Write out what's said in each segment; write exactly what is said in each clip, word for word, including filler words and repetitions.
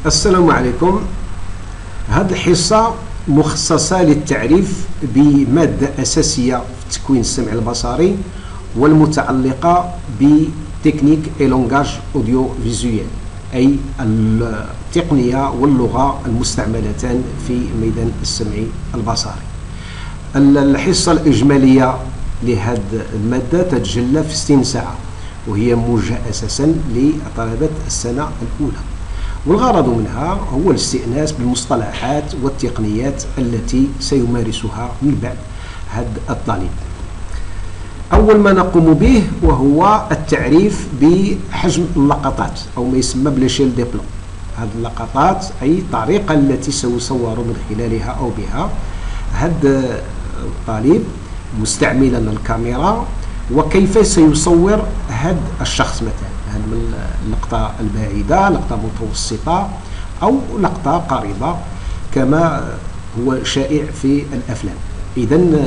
السلام عليكم. هذه الحصة مخصصة للتعريف بمادة أساسية في تكوين السمع البصري والمتعلقة بتكنيك اي لونغاج اوديو فيزويل، أي التقنية واللغة المستعملتان في ميدان السمع البصري. الحصة الإجمالية لهذه المادة تتجلى في ستين ساعة، وهي موجهة أساسا لطلبة السنة الأولى، والغرض منها هو الاستئناس بالمصطلحات والتقنيات التي سيمارسها من بعد هذا الطالب. أول ما نقوم به وهو التعريف بحجم اللقطات أو ما يسمى بليشيل دي بلون. هذه اللقطات أي الطريقة التي سيصور من خلالها أو بها هذا الطالب مستعملا الكاميرا، وكيف سيصور هذا الشخص مثلا من اللقطة البعيدة، لقطة متوسطة أو لقطة قريبة كما هو شائع في الأفلام. إذن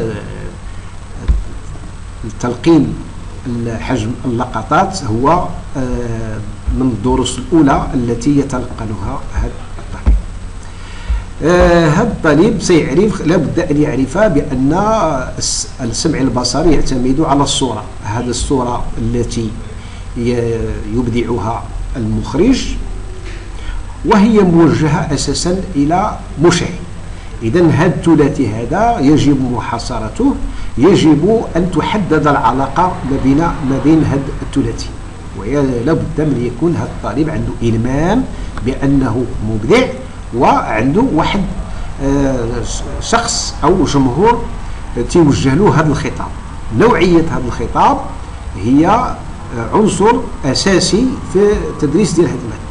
التلقين حجم اللقطات هو من الدروس الأولى التي يتلقنها هذا الطالب. هذا الطالب سيعرف، لابد أن يعرف بأن السمع البصري يعتمد على الصورة. هذه الصورة التي يبدعها المخرج وهي موجهة أساسا إلى مشاهد. إذن هذا الثلاثي هذا يجب محاصرته، يجب أن تحدد العلاقة ما بين ما بين هذا الثلاثي، ولابد من يكون هذا الطالب عنده إلمام بأنه مبدع وعنده واحد شخص أو جمهور توجه له هذا الخطاب. نوعية هذا الخطاب هي عنصر أساسي في التدريس ديال هذه المادة.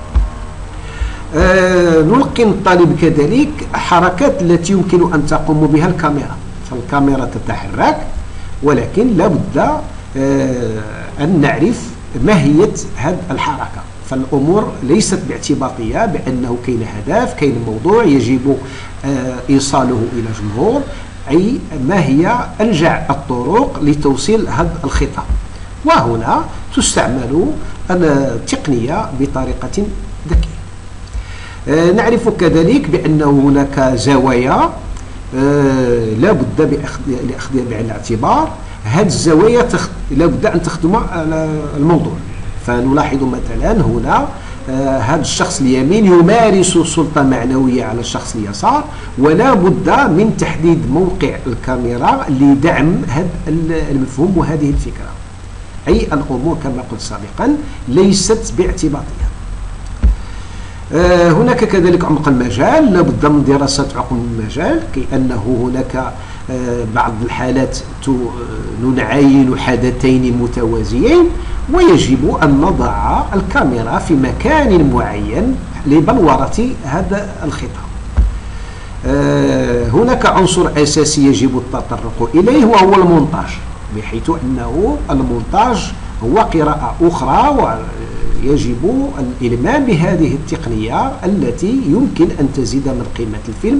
أه نلقن الطالب كذلك حركات التي يمكن أن تقوم بها الكاميرا. فالكاميرا تتحرك، ولكن لابد أه أن نعرف ماهية هذه الحركة. فالأمور ليست باعتباطية بأنه كاين هدف، كاين موضوع يجب أه إيصاله إلى جمهور، أي ما هي أنجع الطرق لتوصيل هذا الخطاب. وهنا تستعمل التقنية بطريقة ذكية. أه نعرف كذلك بأن هناك زوايا أه لا بد بأخذها بعين الاعتبار. هذه الزوايا تخ... لا بد أن تخدم الموضوع. فنلاحظ مثلا هنا أه هذا الشخص اليمين يمارس سلطة معنوية على الشخص اليسار، ولا بد من تحديد موقع الكاميرا لدعم هذا المفهوم وهذه الفكرة. أي الأمور كما قلت سابقا ليست باعتباطية. آه هناك كذلك عمق المجال، لابد من دراسة عمق المجال، كي أنه هناك آه بعض الحالات نعاين حدثين متوازيين، ويجب أن نضع الكاميرا في مكان معين لبلورة هذا الخطاب. آه هناك عنصر أساسي يجب التطرق إليه وهو المونتاج، بحيث أنه المونتاج هو قراءة أخرى، ويجب الإلمام بهذه التقنية التي يمكن أن تزيد من قيمة الفيلم،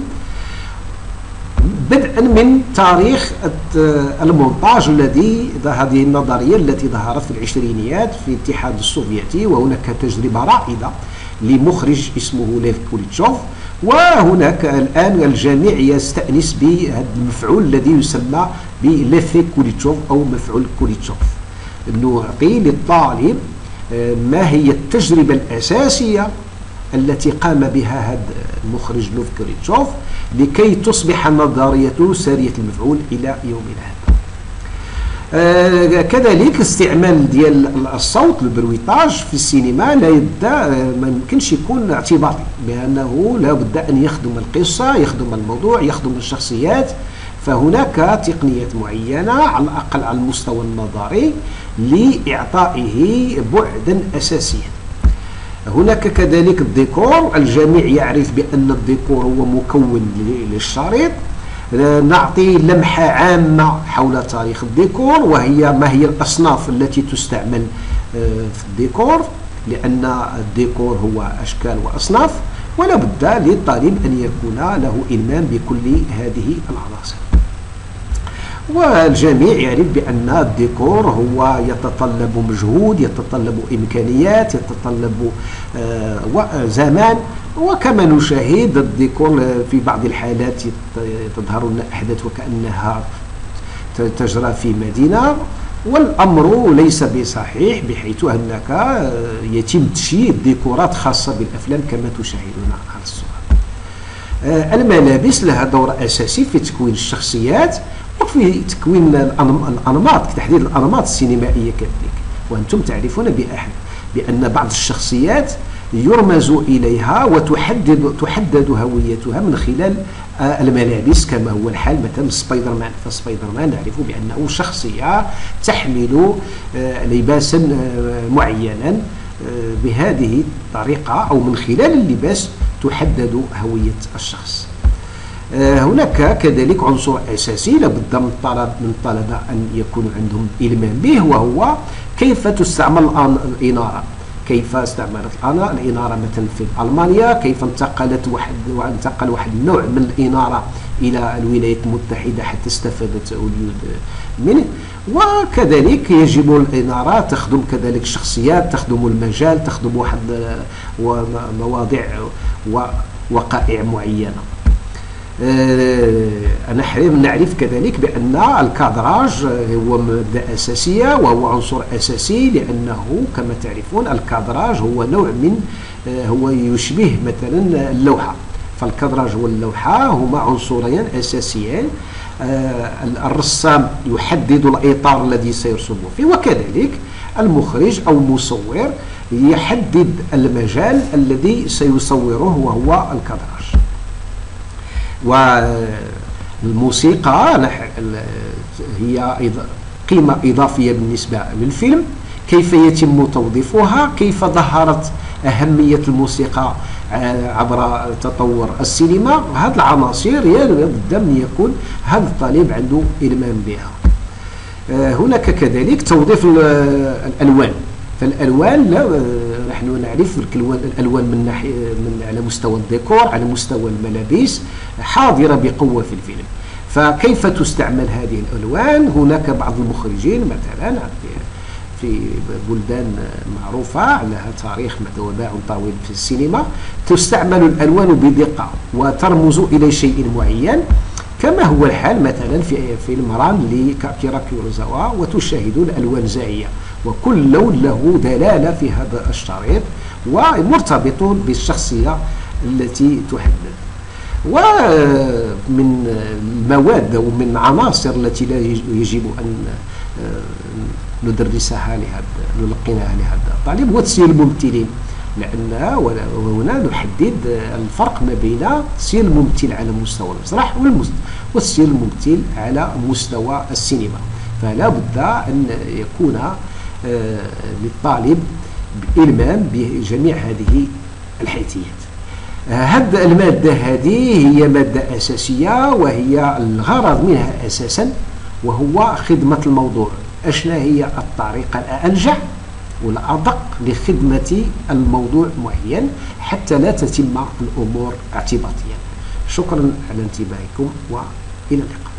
بدءا من تاريخ المونتاج الذي هذه النظرية التي ظهرت في العشرينيات في الاتحاد السوفيتي، وهناك تجربة رائدة لمخرج اسمه ليف كوليتشوف. وهناك الآن الجميع يستأنس بهذا المفعول الذي يسمى بليفي كوليتشوف أو مفعول كوليتشوف، أنه يعطي للطالب ما هي التجربة الأساسية التي قام بها هذا المخرج ليف كوليتشوف لكي تصبح نظريته سارية المفعول إلى يومنا هذا. آه كذلك استعمال ديال الصوت البرويطاج في السينما لا يبدا ما يمكنش يكون اعتباطي، بانه لا بد ان يخدم القصه، يخدم الموضوع، يخدم الشخصيات. فهناك تقنيات معينه على الاقل على المستوى النظري لاعطائه بعدا اساسيا. هناك كذلك الديكور، الجميع يعرف بان الديكور هو مكون للشريط. نعطي لمحة عامة حول تاريخ الديكور، وهي ما هي الأصناف التي تستعمل في الديكور، لأن الديكور هو أشكال وأصناف، ولا بد للطالب أن يكون له إلمام بكل هذه العناصر. والجميع يعرف بأن الديكور هو يتطلب مجهود، يتطلب إمكانيات، يتطلب آه زمان. وكما نشاهد الديكور في بعض الحالات تظهر لنا أحداث وكأنها تجرى في مدينة، والأمر ليس بصحيح، بحيث أنك يتم تشييد ديكورات خاصة بالأفلام كما تشاهدون على الصورة. الملابس لها دور أساسي في تكوين الشخصيات وفي تكوين الأنماط، تحديد الأنماط السينمائية كذلك. وأنتم تعرفون بأن بعض الشخصيات يرمز إليها وتحدد تحدد هويتها من خلال الملابس، كما هو الحال مثلا سبايدر مان. فسبايدر مان نعرف بأنه شخصية تحمل لباسا معينا، بهذه الطريقة أو من خلال اللباس تحدد هوية الشخص. هناك كذلك عنصر أساسي لابد من الطلب من الطلبة أن يكونوا عندهم إلمام به، وهو كيف تستعمل الإنارة. كيف استعملت الإنارة مثلا في ألمانيا، كيف انتقلت واحد وانتقل واحد النوع من الإنارة إلى الولايات المتحدة حتى استفادت اليهود منه. وكذلك يجب الإنارة تخدم كذلك الشخصيات، تخدم المجال، تخدم واحد مواضيع ووقائع معينة. أنا نعرف كذلك بأن الكادراج هو مادة أساسية وهو عنصر أساسي، لأنه كما تعرفون الكادراج هو نوع من هو يشبه مثلا اللوحة. فالكادراج واللوحة هما عنصرين أساسيين. الرسام يحدد الإطار الذي سيرسم فيه، وكذلك المخرج أو المصور يحدد المجال الذي سيصوره وهو الكادراج. والموسيقى هي قيمة إضافية بالنسبة للفيلم. كيف يتم توظيفها، كيف ظهرت أهمية الموسيقى عبر تطور السينما، هذه العناصر لابد من يكون هذا الطالب عنده إلمام بها. هناك كذلك توظيف الألوان. فالألوان لا نحن نعرف الألوان من ناحية من على مستوى الديكور، على مستوى الملابس حاضرة بقوة في الفيلم. فكيف تستعمل هذه الألوان؟ هناك بعض المخرجين مثلا في بلدان معروفة لها تاريخ وباع طويل في السينما تستعمل الألوان بدقة وترمز إلى شيء معين، كما هو الحال مثلا في فيلم ران لأكيرا كيروزاوا، وتشاهدون ألوان زاهية وكل لون له دلالة في هذا الشريط ومرتبط بالشخصية التي تحدد. ومن المواد ومن عناصر التي لا يجب أن ندرسها لهذا نلقنها لهذا الطالب هو تسجيل الممثلين، لأن هنا نحدد الفرق ما بين تسجيل الممثل على مستوى المسرح وتسجيل الممثل على مستوى السينما. فلا بد أن يكون للطالب إلمام بجميع هذه الحيثيات. هذه المادة هذه هي مادة أساسية، وهي الغرض منها أساسا وهو خدمة الموضوع. أشنا هي الطريقة الأنجع والأدق لخدمة الموضوع معين حتى لا تتم الأمور اعتباطيا. شكرا على انتباهكم وإلى اللقاء.